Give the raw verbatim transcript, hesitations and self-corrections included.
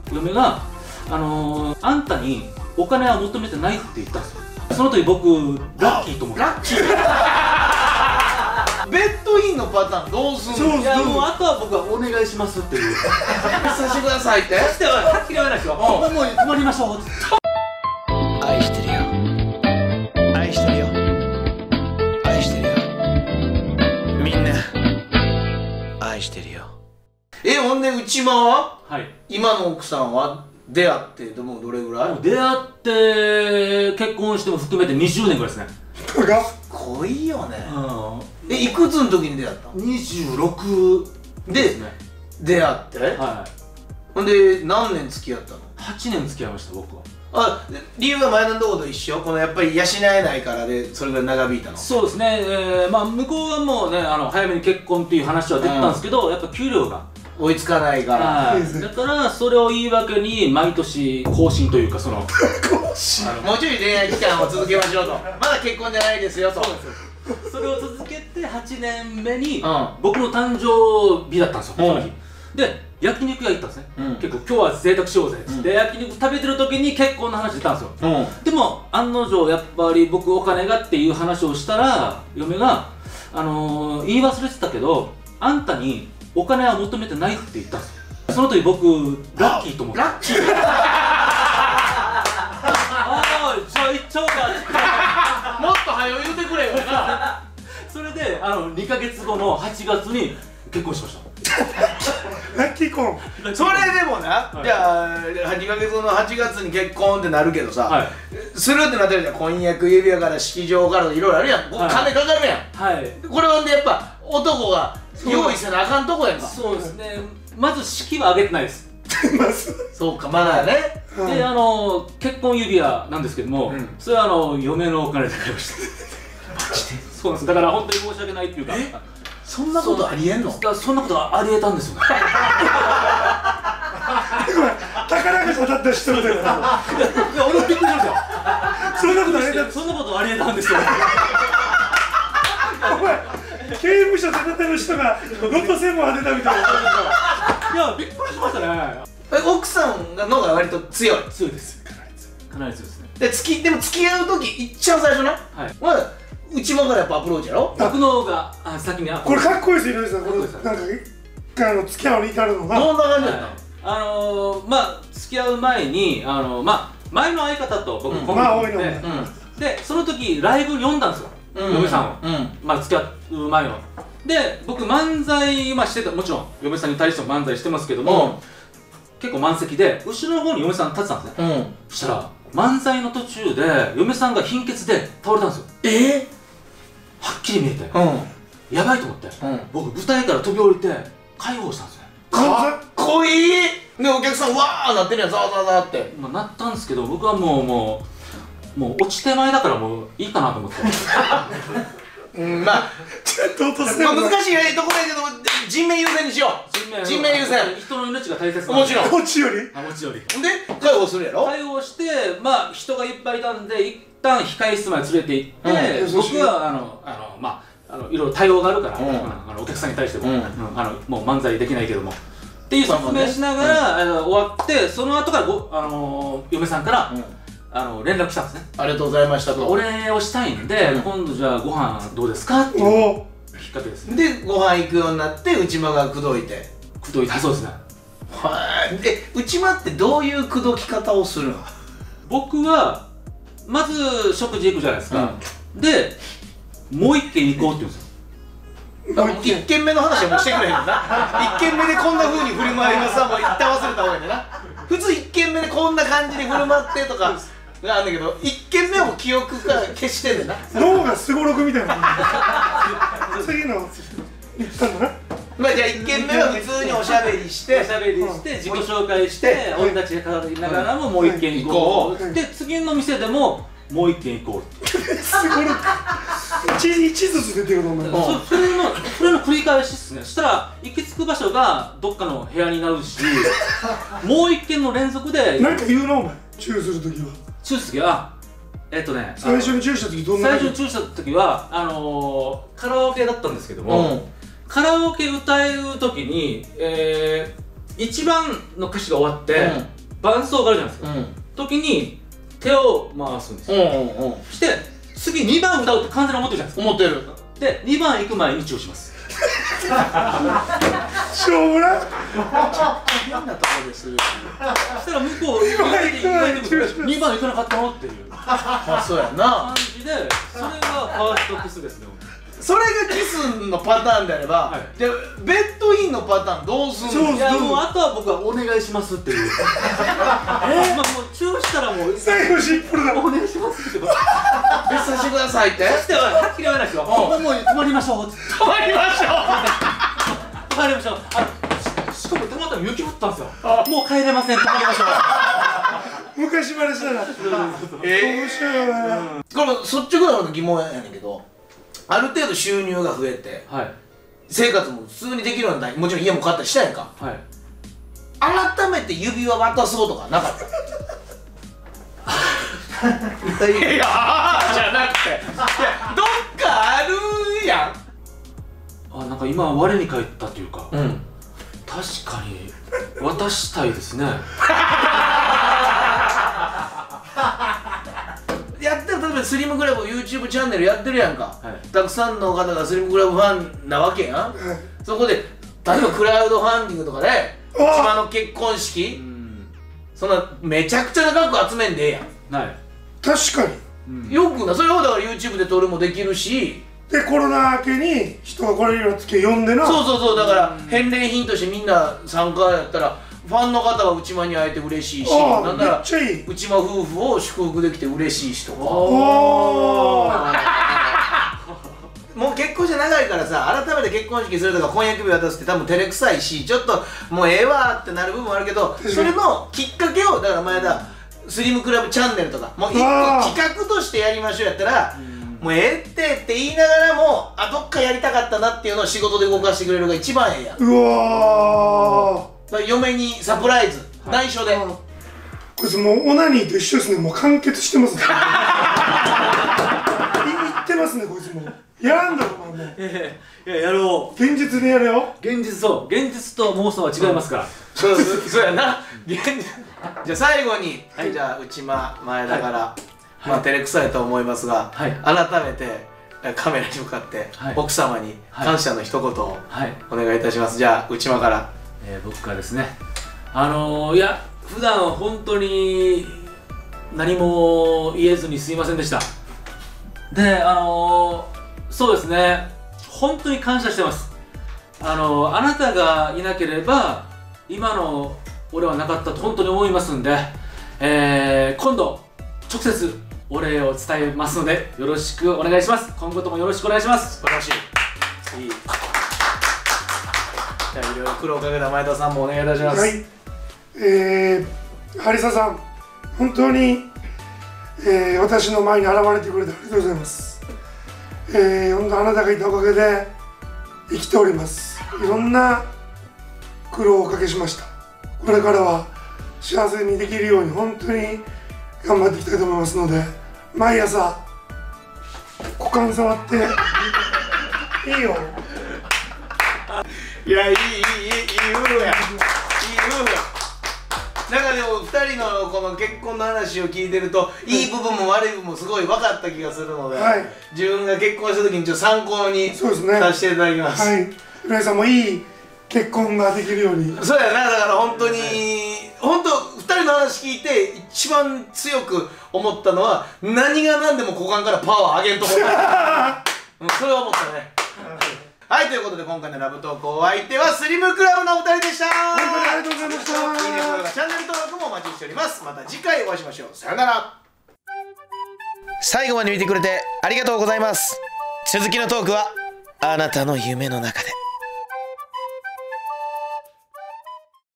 嫁があのー、あんたにお金は求めてないって言ったんですよ。その時僕ラッキーと思って。ラッキーベッドインのパターンどうすんの？ いやもうあとは僕はお願いしますっていうさせてくださいって。 そしてははっきり言わないですよ。もうもう泊まりましょうって。 愛してるよ、愛してるよ、愛してるよ、みんな愛してるよ。 え、ほんで内間は、 はい、 今の奥さんは出会ってでもどれぐらい？ もう出会って結婚しても含めてにじゅうねんぐらいですね。 かっこいいよね。え、いくつの時に出会ったの？ にじゅうろくですね。 出会って、はい、ほんで何年付き合ったの？ はちねん付き合いました僕は。 あ、理由は前のとこと一緒？このやっぱり養えないからでそれぐらい長引いたの？ そうですね、えー、まあ向こうはもうね、あの早めに結婚っていう話は出てたんですけど、うん、やっぱ給料が追いつかないから、 だからそれを言い訳に毎年更新というか、その更新もうちょい恋愛期間を続けましょうとまだ結婚じゃないですよと。そうですよ。 それを続けてはちねんめに僕の誕生日だったんですよ、その日で焼肉屋行ったんですね。結構今日は贅沢しようぜで焼肉食べてる時に結婚の話出たんですよ。でも案の定やっぱり僕お金がっていう話をしたら、嫁があの言い忘れてたけどあんたにお金は求めてないって言ったんですよ。その時僕ラッキーと思って。ラッキーああ、じゃあ行っちゃおうかもっと早う言うてくれよなそれであのにかげつごのはちがつに結婚しましたラッキー婚。 それでもな、はい、じゃあにかげつごのはちがつに結婚ってなるけどさ、はい、するってなってるじゃん。婚約指輪から式場からいろいろあるやん、はい、金かかるやん、はい、これはでやっぱ男が用意せなあかんとこやんか。 そうですね、まず式は挙げてないですそうか、まだね。 で、あの結婚指輪なんですけども、うん、それはあの嫁のお金で買いましたマジでそうなんです。だから本当に申し訳ないっていうか、 そんなことありえんの？ そ, そんなことがありえたんですよね宝くじ当たった人みたいな。いや、 俺もびっくりしましたよそんなことありえた。 そんなことありえたんですよお前刑務所で当たる人がロットせんも当てたみたいな。 いや、びっくりしましたね。 奥さんのが割と強い？ 強いです。かなり強い。かなり強いですね。 で、つきでも付き合う時いっちゃう最初な、はい、まだ内間からやっぱアプローチやろ？ 僕の方があ先にアプローチ。これかっこいいですよ、井上さん。これなんかあの付き合うに至るのがどんな感じだったの？ あのまあ付き合う前にあのまあ前の相方と僕コンビ組んで、でその時ライブに呼んだんですよ、嫁さんを。まあ付き合う前ので、僕漫才まあしてた、もちろん嫁さんに対しても漫才してますけども、結構満席で後ろの方に嫁さん立ってたんですね。そしたら漫才の途中で嫁さんが貧血で倒れたんですよ。えー、はっきり見えて、やばいと思って、僕舞台から飛び降りて介護したんですね。 かっこいい。でお客さんわーなってるやん、ザーザーザーって。 まあなったんですけど、僕はもうもうもう落ち手前だからもういいかなと思ってうん、まあちょっと落とすね。難しいところやけど人命優先にしよう。人命優先。 人の命が大切なの。もちろん。 もちより。 あ、もちより。 で介護するやろ。 介護してまあ人がいっぱいいたんで一旦控え室まで連れて行って、僕はあのあのまああのいろいろ対応があるから、あのお客さんに対してもあのもう漫才できないけどもっていう説明しながら終わって、その後からごあの嫁さんからあの連絡来たんですね。 ありがとうございましたと。 お礼をしたいんで、今度じゃあご飯どうですかっていうきっかけですね。 でご飯行くようになって内間が口説いて。 口説いて、そうですね。 はい。で内間ってどういう口説き方をするの？僕はまず食事行くじゃないですか。でもう一軒行こうって言うんですよ。 一軒目の話はもうしてくれへんな。一軒目でこんな風に振る舞いますわ、もう一旦忘れた方がいいんだな。普通一軒目でこんな感じで振る舞ってとかがあるんだけど、一軒目はもう記憶から消してんだな。 脳がすごろくみたいな次の言ったんだな。 まあじゃあ一軒目は普通におしゃべりしておしゃべりして自己紹介して俺たちで語りながらももう一軒行こう。で次の店でももう一軒行こう。すごろく一ずつ出てるのお前。 それのそれの繰り返しっすね。そしたら行き着く場所がどっかの部屋になるし、もう一軒の連続で。 なんか言うなお前。チューするときは。 チューするときはえっとね。 最初にチューしたときどんな？ 最初にチューしたときはあのカラオケだったんですけども、カラオケ歌うときにいちばんの歌詞が終わって伴奏があるじゃないですか、時に手を回すんですよ。して次にばん歌うって完全に思ってるじゃないですか。 思ってる。 でにばん行く前にチューします。 しょうもない。 変なとこでする。 そしたら向こうにばん行かなかったのっていうあ、そうやな感じで、それがファーストキスですね。 それがキスのパターンであれば、じゃベッドインのパターンどうすんの？ いやもうあとは僕はお願いしますっていう。えまあもうチューしたらもう最後シンプルだ。 お願いしますって。 別させてくださいって。 そしてははっきり言わないですよ。もう止まりましょう。 止まりましょう。 止まりましょう。あしかもたまたま雪降ったんですよ。もう帰れません。止まりましょう。昔話だな。え面白いな。 この率直な疑問やねんけど。ある程度収入が増えて、はい、生活も普通にできるようになった。もちろん家も買ったりしたやんか、はい、改めて指輪渡そうとかなかったいやじゃなくて、いやどっかあるやん。 あ、なんか今我に返ったというか、うん、確かに渡したいですね。 やってる、例えばスリムクラブ YouTube チャンネルやってるやんか、はい、たくさんの方がスリムクラブファンなわけやん、はい、そこで例えばクラウドファンディングとかで千葉の結婚式、そんなめちゃくちゃな額集めんでええやん、はい、 確かに、 うん、よくな、それをだから YouTube で撮るもできるし、 でコロナ明けに人がこれをつけ呼んでな、 そうそうそう、だから返礼品としてみんな参加やったらファンの方は内間に会えて嬉しいし、なんなら内間夫婦を祝福できて嬉しいしとか。もう結婚して長いからさ、改めて結婚式するとか婚約指輪渡すって多分照れくさいし、ちょっともうええわってなる部分もあるけど、それのきっかけをだから前田スリムクラブチャンネルとかもう一個企画としてやりましょうやったら、もうええってって言いながらも、あ、どっかやりたかったなっていうのを仕事で動かしてくれるのが一番ええやん。 うわー、 嫁にサプライズ、内緒で。 こいつもうオナニーと一緒ですね。もう完結してますね。言ってますね、こいつもやらんだろお前もう。 いややろう。 現実でやるよ。 現実、そう現実と妄想は違いますから。 そうそうやな。現実。じゃあ最後に、じゃあ内間前だからまあ照れくさいと思いますが、改めてカメラに向かって奥様に感謝の一言をお願いいたします。じゃあ内間から。 えー、僕からですね、あのー、いや普段は本当に何も言えずにすいませんでした。であのー、そうですね、本当に感謝してます。あのー、あなたがいなければ今の俺はなかったと本当に思いますんで、えー、今度直接お礼を伝えますのでよろしくお願いします。今後ともよろしくお願いします。 素晴らしい。いい。いろいろ苦労をかけた前田さんもお願いいたします。はい、 えー、ハリサさん、本当に、えー、私の前に現れてくれてありがとうございます。えー、本当あなたがいたおかげで生きております。いろんな苦労をおかけしました。これからは幸せにできるように本当に頑張っていきたいと思いますので、毎朝股間触っていいよ。 いや、いいいいいいい夫婦や、いい夫婦や。なんかでもふたりのこの結婚の話を聞いてると、いい部分も悪い部分もすごい分かった気がするので、はい、自分が結婚した時にちょっと参考にさせていただきます。 はい、浦井さんもいい結婚ができるように。 そうやな、だから本当に、はい、本当ふたりの話聞いて一番強く思ったのは、何が何でも股間からパワー上げんと思った。うん、それは思ったね。はい、ということで今回のラブトークお相手はスリムクラブのお二人でした。 本当にありがとうございました。 いいね、高評価、チャンネル登録もお待ちしております。また次回お会いしましょう。さよなら。 最後まで見てくれてありがとうございます。続きのトークはあなたの夢の中で。